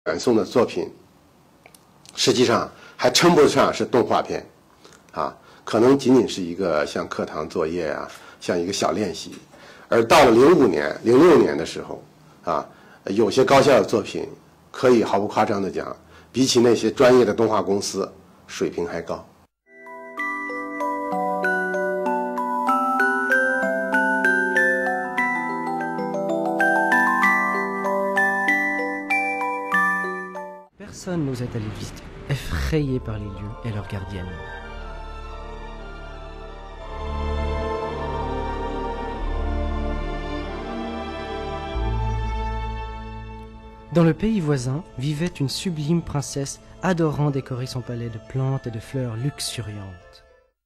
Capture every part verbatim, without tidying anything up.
远送的作品，实际上还称不上是动画片，啊，可能仅仅是一个像课堂作业啊，像一个小练习。而到了零五年、零六年的时候，啊，有些高校的作品，可以毫不夸张地讲，比起那些专业的动画公司，水平还高。 Personne n'osait aller visiter, effrayé par les lieux et leurs gardiennes. Dans le pays voisin vivait une sublime princesse adorant décorer son palais de plantes et de fleurs luxuriantes.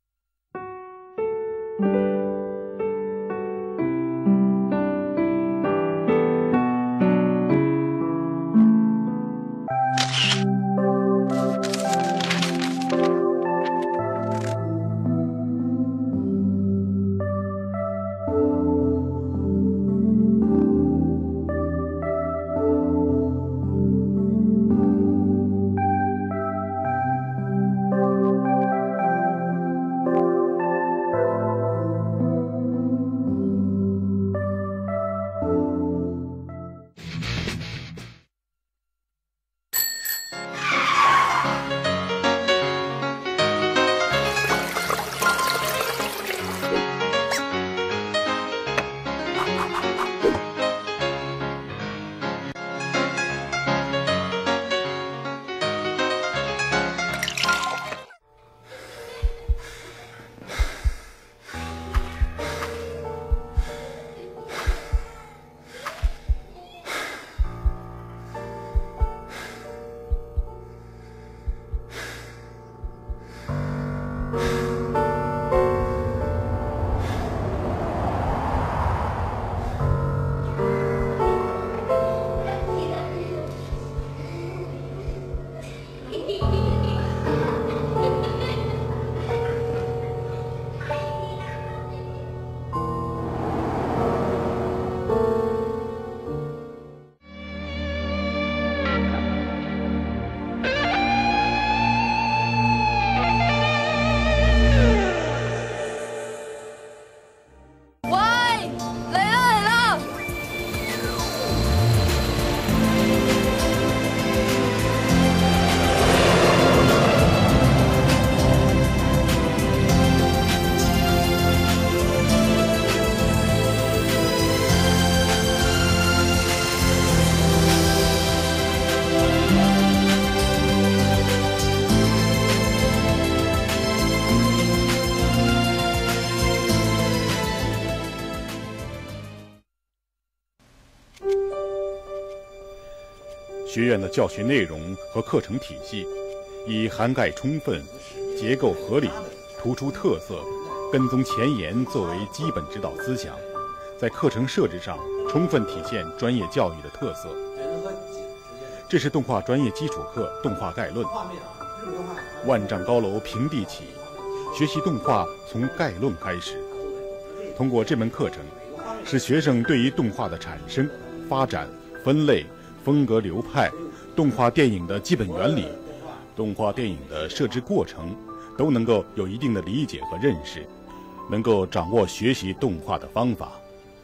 学院的教学内容和课程体系，以涵盖充分、结构合理、突出特色、跟踪前沿作为基本指导思想，在课程设置上充分体现专业教育的特色。这是动画专业基础课《动画概论》。万丈高楼平地起，学习动画从概论开始。通过这门课程，使学生对于动画的产生、发展、分类、风格流派、动画电影的基本原理、动画电影的设置过程都能够有一定的理解和认识，能够掌握学习动画的方法。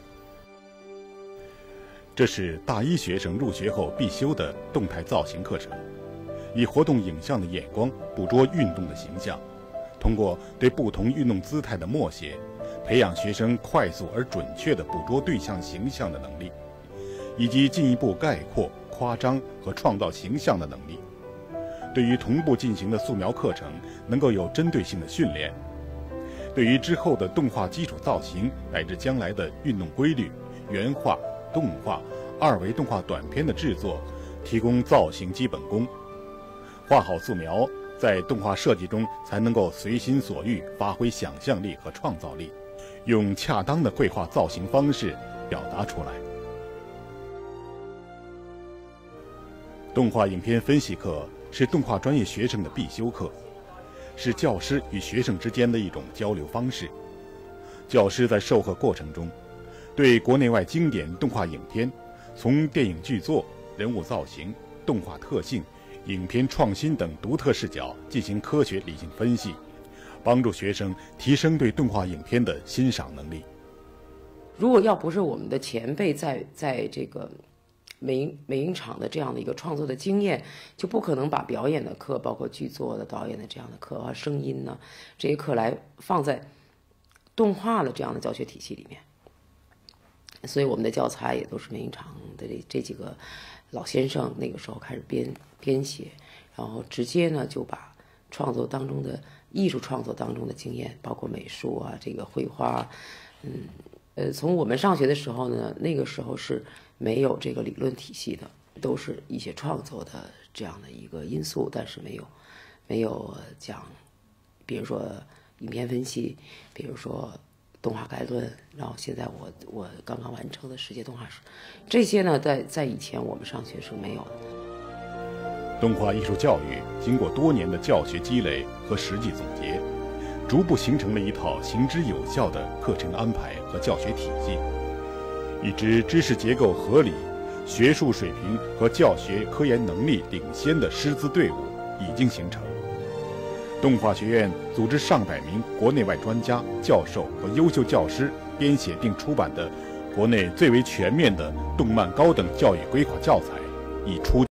这是大一学生入学后必修的动态造型课程，以活动影像的眼光捕捉运动的形象，通过对不同运动姿态的默写，培养学生快速而准确地捕捉对象形象的能力，以及进一步概括、夸张和创造形象的能力。对于同步进行的素描课程能够有针对性的训练，对于之后的动画基础造型乃至将来的运动规律、原画、动画、二维动画短片的制作提供造型基本功。画好素描，在动画设计中才能够随心所欲发挥想象力和创造力，用恰当的绘画造型方式表达出来。动画影片分析课是动画专业学生的必修课，是教师与学生之间的一种交流方式。教师在授课过程中，对国内外经典动画影片，从电影剧作、人物造型、 动画特性、影片创新等独特视角进行科学理性分析，帮助学生提升对动画影片的欣赏能力。 如果要不是我们的前辈在在这个美影美影厂的这样的一个创作的经验，就不可能把表演的课，包括剧作的导演的这样的课啊、声音呢这些课来放在动画的这样的教学体系里面。所以我们的教材也都是美影厂的这这几个老先生那个时候开始编编写，然后直接呢就把创作当中的艺术创作当中的经验，包括美术啊、这个绘画，嗯。呃，从我们上学的时候呢，那个时候是没有这个理论体系的，都是一些创作的这样的一个因素，但是没有，没有讲，比如说影片分析，比如说动画概论，然后现在我我刚刚完成的世界动画史，这些呢，在在以前我们上学是没有的。 动画艺术教育经过多年的教学积累和实际总结，逐步形成了一套行之有效的课程安排和教学体系，一支知识结构合理、学术水平和教学科研能力领先的师资队伍已经形成。动画学院组织上百名国内外专家、教授和优秀教师编写并出版的国内最为全面的动漫高等教育规划教材已出